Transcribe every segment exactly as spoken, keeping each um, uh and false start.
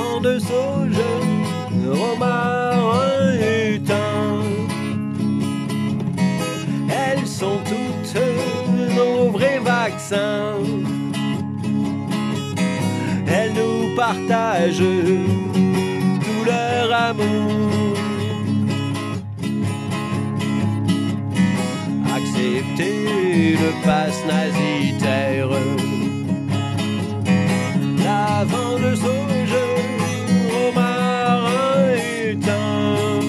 vent de sauge, romarin et thym. Elles sont toutes nos vrais vaccins. Elles nous partagent tout leur amour. Accepter le passe nasitaire. La vent de sauge, romarin et thym.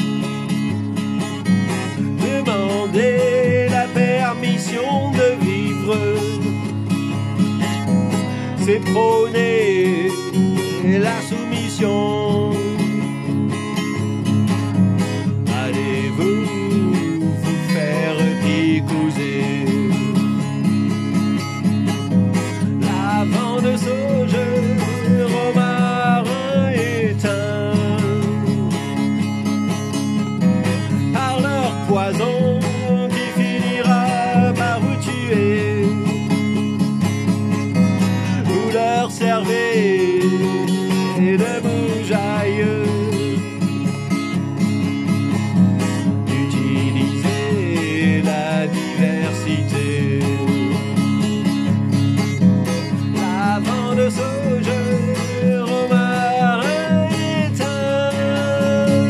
Demander la permission de vivre, c'est prôner la soumission. Allez-vous vous faire picouser? La vent de sauge, romarin et thym. Par leur poison qui finira par vous tuer, vous leur servez de bougeaille. Utilisez la diversité. La vent de sauge, romarin et thym.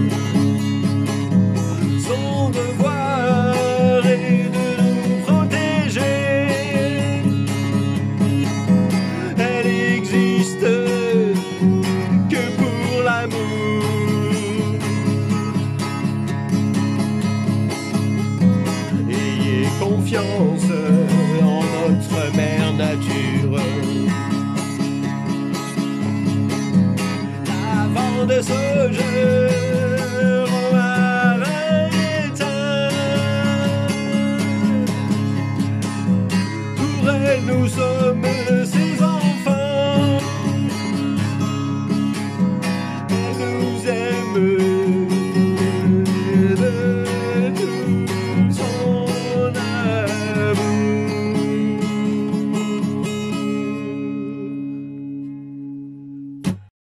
Son devoir est de nous protéger. Elle existe que pour l'amour. Ayez confiance en notre mère nature. La vent de sauge, romarin et thym. Pour elle nous sommes